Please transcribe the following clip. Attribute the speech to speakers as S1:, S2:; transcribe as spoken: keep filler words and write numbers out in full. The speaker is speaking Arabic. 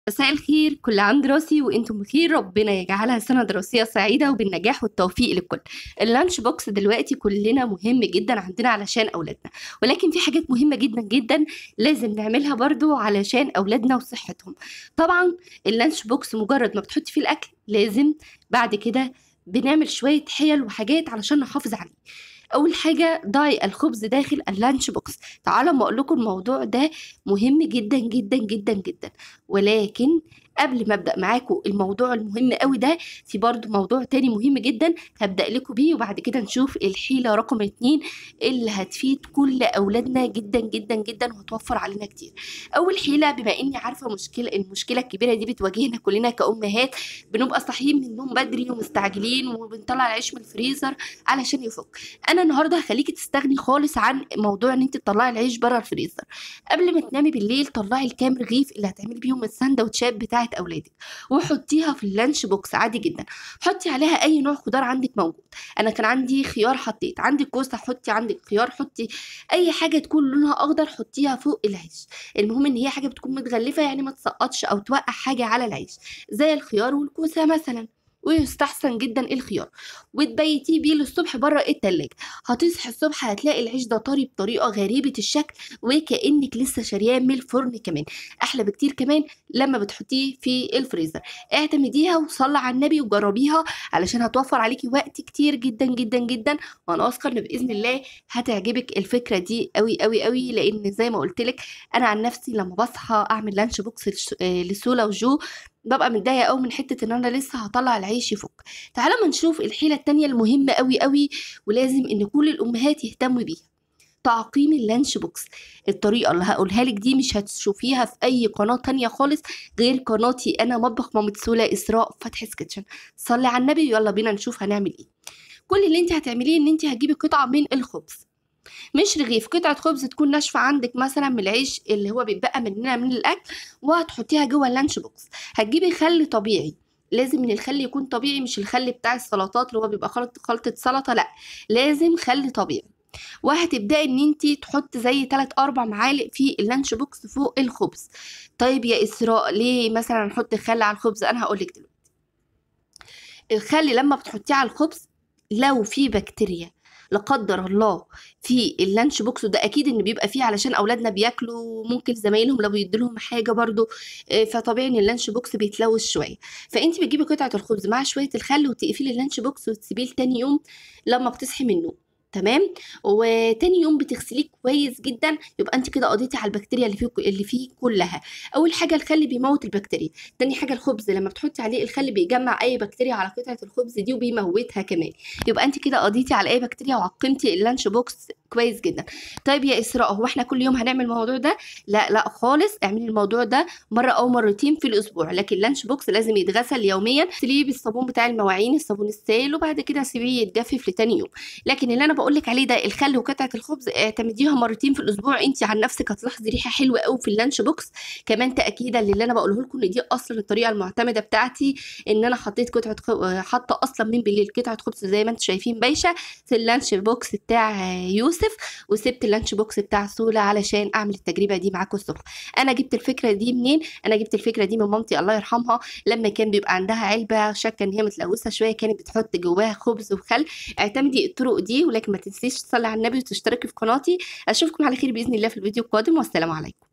S1: مساء الخير، كل عام دراسي وانتم بخير. ربنا يجعلها سنة دراسية سعيدة وبالنجاح والتوفيق للكل. اللانش بوكس دلوقتي كلنا مهم جدا عندنا علشان أولادنا، ولكن في حاجات مهمة جدا جدا لازم نعملها برضو علشان أولادنا وصحتهم. طبعا اللانش بوكس مجرد ما بتحطي فيه الأكل لازم بعد كده بنعمل شوية حيل وحاجات علشان نحافظ عليه. اول حاجه ضعي الخبز داخل اللانش بوكس. تعالوا ما اقول لكم الموضوع ده مهم جدا جدا جدا جدا، ولكن قبل ما ابدا معاكم الموضوع المهم قوي ده في برضو موضوع تاني مهم جدا هبدا لكم بيه، وبعد كده نشوف الحيله رقم اتنين اللي هتفيد كل اولادنا جدا جدا جدا وهتوفر علينا كتير. اول حيله، بما اني عارفه مشكله المشكله الكبيره دي بتواجهنا كلنا كامهات، بنبقى صاحيين من النوم بدري ومستعجلين وبنطلع العيش من الفريزر علشان يفك. انا النهارده هخليكي تستغني خالص عن موضوع ان انت تطلعي العيش بره الفريزر. قبل ما تنامي بالليل طلعي الكام رغيف اللي هتعملي بيهم السندوتشات بتاعه اولادك وحطيها في اللانش بوكس عادي جدا. حطي عليها اي نوع خضار عندك موجود. انا كان عندي خيار، حطيت عندك كوسه، حطي عندك خيار، حطي اي حاجه تكون لونها اخضر حطيها فوق العيش. المهم ان هي حاجه بتكون متغلفه يعني ما تسقطش او توقع حاجه على العيش، زي الخيار والكوسه مثلا. ويستحسن جدا الخيار، وتبيتيه بيه للصبح بره التلاجة. هتصحي الصبح هتلاقي العيش ده طري بطريقه غريبه الشكل وكانك لسه شارياه من الفرن. كمان احلى بكتير كمان لما بتحطيه في الفريزر. اعتمديها وصلي على النبي وجربيها علشان هتوفر عليكي وقت كتير جدا جدا جدا، وانا واثقه ان باذن الله هتعجبك الفكره دي قوي قوي قوي. لان زي ما قلت لك انا عن نفسي لما بصحى اعمل لانش بوكس لش- آه، لسولا وجو ببقى متضايقه قوي من حته ان انا لسه هطلع العيش يفك. تعالوا ما نشوف الحيله التانية المهمه قوي قوي ولازم ان كل الامهات يهتموا بيها: تعقيم اللانش بوكس. الطريقه اللي هقولها لك دي مش هتشوفيها في اي قناه تانية خالص غير قناتي انا، مطبخ مامة سولا اسراء فتحي كيتشن. صلي على النبي يلا بينا نشوف هنعمل ايه. كل اللي انت هتعمليه ان انت هتجيبي قطعه من الخبز، مش رغيف، قطعة خبز تكون ناشفة عندك مثلا من العيش اللي هو بيتبقى مننا من الأكل، وهتحطيها جوه اللانش بوكس. هتجيبي خل طبيعي، لازم ان الخل يكون طبيعي، مش الخل بتاع السلطات اللي هو بيبقى خلط خلطة سلطة، لا لازم خل طبيعي. وهتبداي ان انت تحط زي تلات اربع معالق في اللانش بوكس فوق الخبز. طيب يا اسراء ليه مثلا نحط خل على الخبز؟ انا هقولك دلوقتي. الخل لما بتحطيه على الخبز لو في بكتيريا لا قدر الله في اللانش بوكس، وده اكيد ان بيبقى فيه علشان اولادنا بياكلوا ممكن زمايلهم لو بيديلهم حاجه برضو، آه، فطبيعي ان اللانش بوكس بيتلوث شويه. فانت بتجيبي قطعه الخبز مع شويه الخل وتقفلي اللانش بوكس وتسيبيه لتاني يوم لما بتصحي من النوم. تمام. وتاني يوم بتغسليه كويس جدا، يبقى انت كده قضيتي على البكتيريا اللي فيه اللي فيه كلها. اول حاجه الخل بيموت البكتيريا. تاني حاجه الخبز لما بتحطي عليه الخل بيجمع اي بكتيريا على قطعه الخبز دي وبيموتها كمان. يبقى انت كده قضيتي على اي بكتيريا وعقمتي اللانش بوكس كويس جدا. طيب يا اسراء هو احنا كل يوم هنعمل الموضوع ده؟ لا لا خالص، اعملي الموضوع ده مره او مرتين في الاسبوع، لكن اللانش بوكس لازم يتغسل يوميا. سيبيه بالصابون بتاع المواعين، الصابون السائل، وبعد كده سيبيه يتجفف لتاني يوم. لكن اللي انا بقول لك عليه ده الخل وقطعه الخبز اعتمديها مرتين في الاسبوع، انت عن نفسك هتلاحظي ريحه حلوه قوي في اللانش بوكس. كمان تاكيدا للي انا بقوله لكم ان دي اصلا الطريقه المعتمده بتاعتي، ان انا حطيت قطعه خ... حاطه اصلا من بالليل قطعه خبز زي ما انتم شايفين بايشه في اللانش بوكس بتاع يوسف، وسبت اللانش بوكس بتاع سولا علشان اعمل التجربه دي معاكم الصبح. انا جبت الفكره دي منين؟ انا جبت الفكره دي من مامتي الله يرحمها، لما كان بيبقى عندها علبه شاكه ان هي متلوثه شويه كانت بتحط جواها خبز وخل. اعتمدي الطرق دي، ولكن ما تنسيش تصلي على النبي وتشتركي في قناتي. اشوفكم على خير باذن الله في الفيديو القادم، والسلام عليكم.